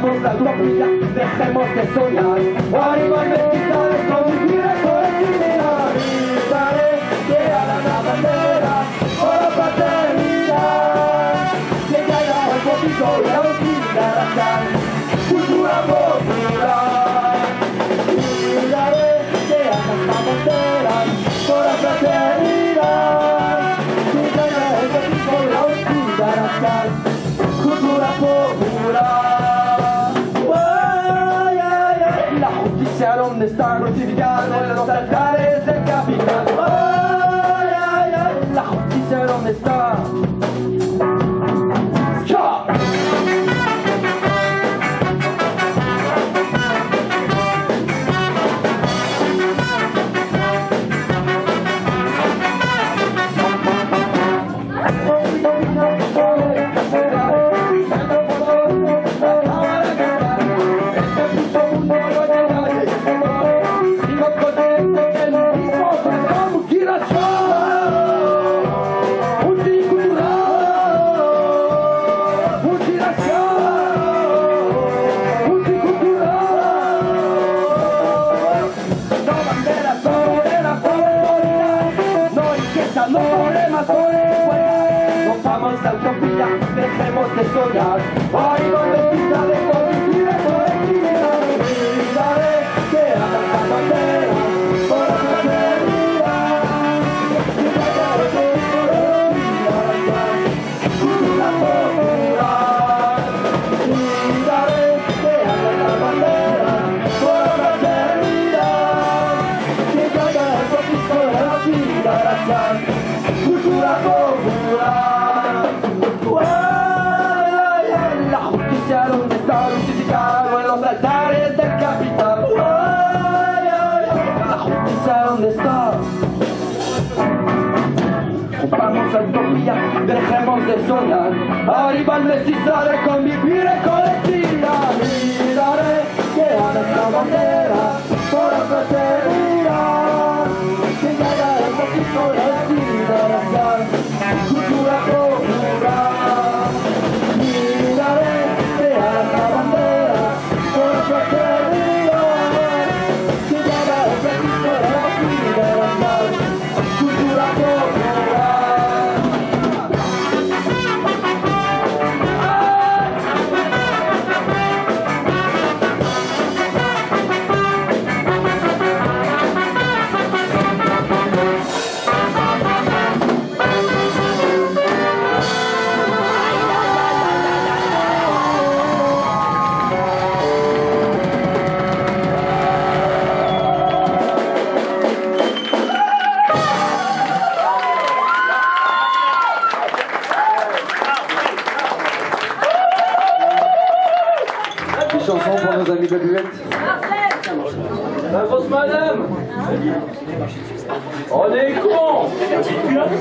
Ocupamos la utopía, dejemos de soñar. Arriba el mestizaje, convivir colectividad. Gritaré que hagan la bandera por la fraternidad. Que caiga el poquito y la hostilidad racial. Cultura popular. Gritaré que hagan la bandera por la fraternidad. Que caiga el poquito y la hostilidad racial. Cultura popular. Ay, ay, ay. La justicia donde está crucificado en los altares del capital. Ay, ay, ay. La justicia donde está. ¡Chao! No problemas por el rompamos la utopía, dejemos de soñar. Arriba el mestizaje, convivir colectividad. Gritaré que hagan la bandera por la fraternidad. Que caiga el poquito de hostilidad. Cultura popular. Gritaré que hagan la bandera por la fraternidad. Que caiga el poquito de hostilidad racial. Cultura popular. Ay, ay, la justicia donde está crucificado en los altares del capital. Ay, ay, ay, la justicia donde está. Ocupamos la utopía, dejemos de soñar. Arriba el mestizaje, convivir en colectividad. Gritaré que hagan la bandera por la fraternidad. Que caiga el poquito de hostilidad racial. Cultura popular. Gritaré que hagan la bandera por la fraternidad. Que caiga el poquito de hostilidad racial. Cultura popular. Chanson pour nos amis de la buvette. La grosse madame. On est con.